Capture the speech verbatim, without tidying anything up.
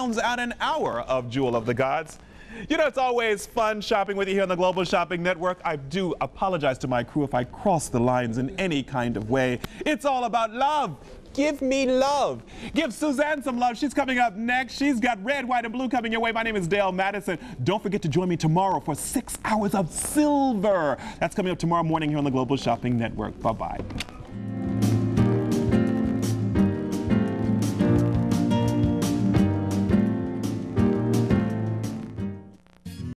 rounds out an hour of Jewel of the Gods. You know, it's always fun shopping with you here on the Global Shopping Network. I do apologize to my crew if I cross the lines in any kind of way. It's all about love. Give me love. Give Suzanne some love. She's coming up next. She's got red, white, and blue coming your way. My name is Dale Madison. Don't forget to join me tomorrow for six hours of silver. That's coming up tomorrow morning here on the Global Shopping Network. Bye-bye.